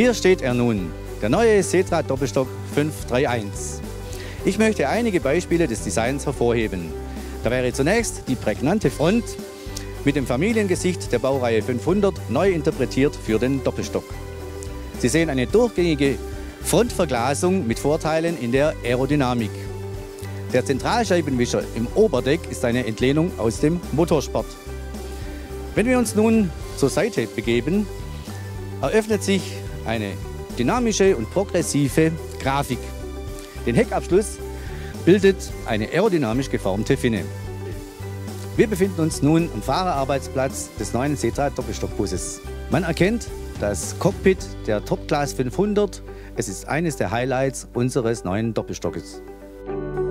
Hier steht er nun, der neue Setra Doppelstock 531. Ich möchte einige Beispiele des Designs hervorheben. Da wäre zunächst die prägnante Front mit dem Familiengesicht der Baureihe 500 neu interpretiert für den Doppelstock. Sie sehen eine durchgängige Frontverglasung mit Vorteilen in der Aerodynamik. Der Zentralscheibenwischer im Oberdeck ist eine Entlehnung aus dem Motorsport. Wenn wir uns nun zur Seite begeben, eröffnet sich eine dynamische und progressive Grafik. Den Heckabschluss bildet eine aerodynamisch geformte Finne. Wir befinden uns nun am Fahrerarbeitsplatz des neuen Setra Doppelstockbusses. Man erkennt das Cockpit der Top Class 500. Es ist eines der Highlights unseres neuen Doppelstockes.